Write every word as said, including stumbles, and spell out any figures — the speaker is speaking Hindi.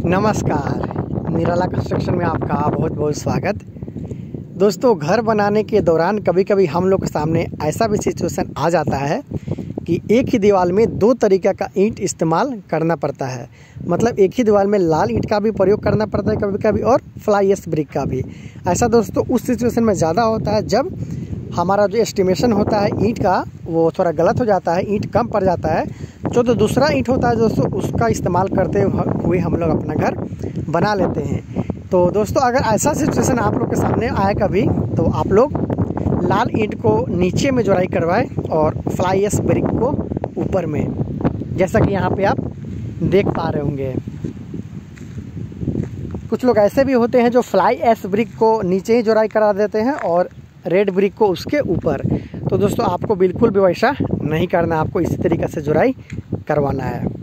नमस्कार, निराला कंस्ट्रक्शन में आपका बहुत बहुत स्वागत। दोस्तों, घर बनाने के दौरान कभी कभी हम लोग के सामने ऐसा भी सिचुएशन आ जाता है कि एक ही दीवार में दो तरीक़े का ईंट इस्तेमाल करना पड़ता है। मतलब एक ही दीवार में लाल ईंट का भी प्रयोग करना पड़ता है कभी कभी, और फ्लाई एश ब्रिक का भी। ऐसा दोस्तों उस सिचुएशन में ज़्यादा होता है जब हमारा जो एस्टिमेशन होता है ईंट का वो थोड़ा गलत हो जाता है, ईंट कम पड़ जाता है। जो तो दूसरा ईंट होता है दोस्तों उसका इस्तेमाल करते हुए हम लोग अपना घर बना लेते हैं। तो दोस्तों अगर ऐसा सिचुएशन आप लोग के सामने आए कभी, तो आप लोग लाल ईंट को नीचे में जोड़ाई करवाएं और फ्लाई एश ब्रिक को ऊपर में, जैसा कि यहाँ पे आप देख पा रहे होंगे। कुछ लोग ऐसे भी होते हैं जो फ्लाई एश ब्रिक को नीचे ही जोड़ाई करा देते हैं और रेड ब्रिक को उसके ऊपर। तो दोस्तों आपको बिल्कुल भी वैसा नहीं करना, आपको इसी तरीक़े से जोड़ाई करवाना है।